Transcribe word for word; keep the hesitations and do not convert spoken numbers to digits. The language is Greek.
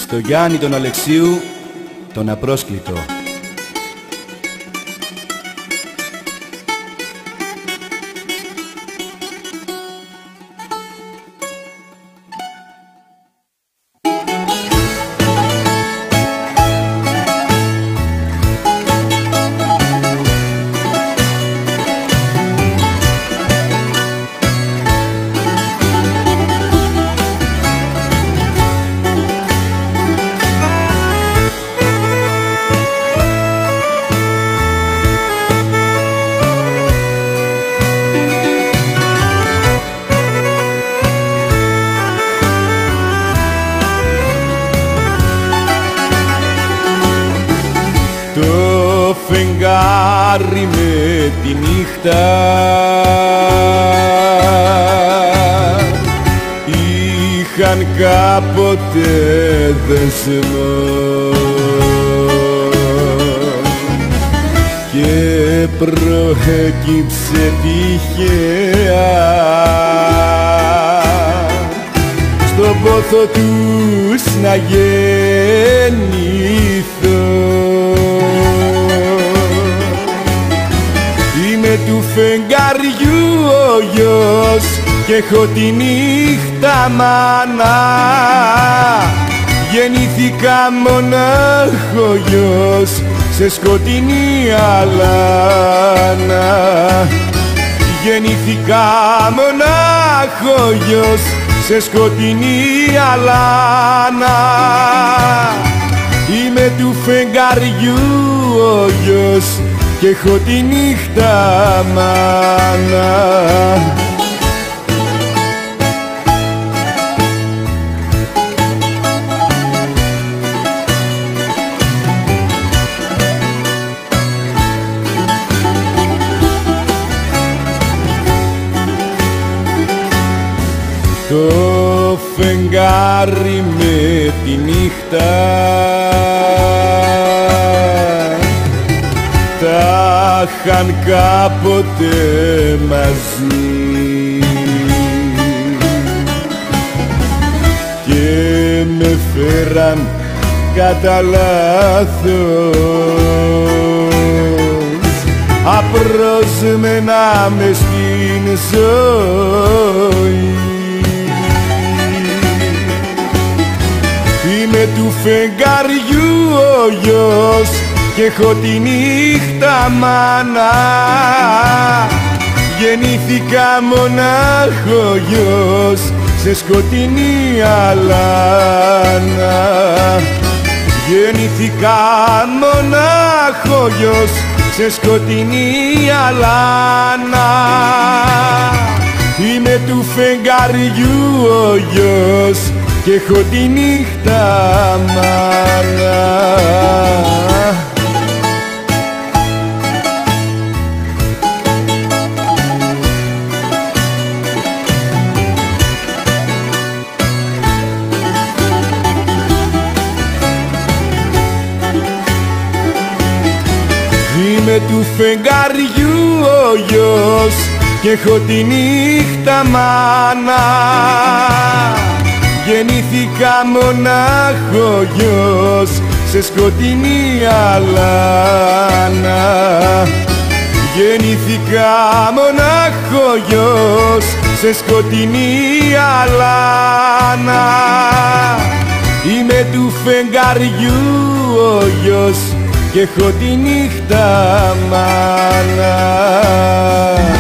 στο Γιάννη τον Αλεξίου, τον απρόσκλητο. Το φεγγάρι με τη νύχτα είχαν κάποτε δεσμό και προέκυψε τυχαία στον πόθο τους να γεννηθώ. Είμαι του φεγγαριού ο γιος και έχω τη νύχτα μάνα. Γεννήθηκα μονάχο γιος σε σκοτεινή αλάνα. Γεννήθηκα μονάχο γιος σε σκοτεινή αλάνα. Είμαι του φεγγαριού ο γιος και έχω τη νύχτα μάνα. Το φεγγάρι με τη νύχτα τα είχαν κάποτε μαζί και με φέραν κατά λάθος απρόσμενα μες στην ζωή. Είμαι του φεγγαριού ο γιος και έχω τη νύχτα μάνα. Γεννήθηκα μονάχο γιος σε σκοτεινή αλάνα. Γεννήθηκα μονάχο γιος σε σκοτεινή αλάνα. Είμαι του φεγγαριού ο γιος και έχω τη νύχτα μάνα. Είμαι του φεγγαριού ο γιος και έχω τη νύχτα μάνα. Γεννήθηκα μονάχο γιος σε σκοτεινή αλάνα. Γεννήθηκα μονάχο γιος σε σκοτεινή αλάνα. Είμαι του φεγγαριού ο γιος και έχω τη νύχτα μάνα.